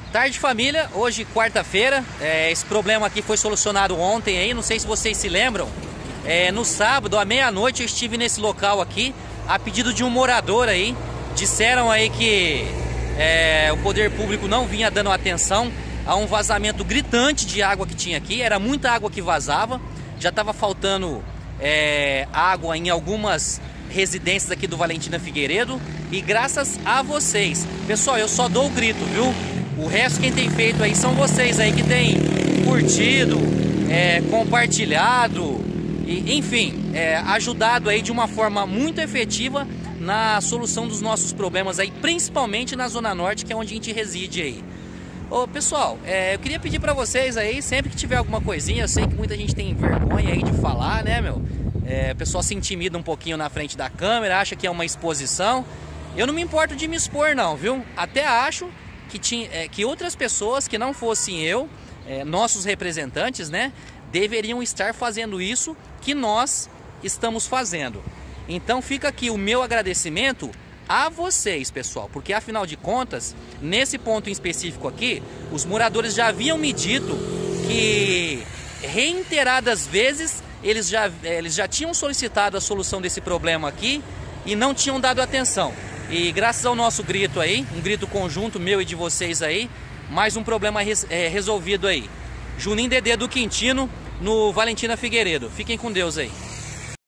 Tarde família, hoje quarta-feira, esse problema aqui foi solucionado ontem aí, não sei se vocês se lembram. No sábado, à meia-noite, eu estive nesse local aqui, a pedido de um morador aí. Disseram aí que o poder público não vinha dando atenção a um vazamento gritante de água que tinha aqui. Era muita água que vazava, já estava faltando água em algumas residências aqui do Valentina Figueiredo. E graças a vocês, pessoal, eu só dou o grito, viu? O resto quem tem feito aí são vocês aí que tem curtido, compartilhado e, enfim, ajudado aí de uma forma muito efetiva na solução dos nossos problemas aí, principalmente na Zona Norte, que é onde a gente reside aí. Ô, pessoal, eu queria pedir pra vocês aí, sempre que tiver alguma coisinha, eu sei que muita gente tem vergonha aí de falar, né, meu? O pessoal se intimida um pouquinho na frente da câmera, acha que é uma exposição. Eu não me importo de me expor não, viu? Até acho que outras pessoas que não fossem eu, nossos representantes, né, deveriam estar fazendo isso que nós estamos fazendo. Então fica aqui o meu agradecimento a vocês, pessoal, porque afinal de contas, nesse ponto em específico aqui, os moradores já haviam me dito que reiteradas vezes eles já tinham solicitado a solução desse problema aqui e não tinham dado atenção. E graças ao nosso grito aí, um grito conjunto meu e de vocês aí, mais um problema resolvido aí. Juninho Dedê do Quintino, no Valentina Figueiredo. Fiquem com Deus aí.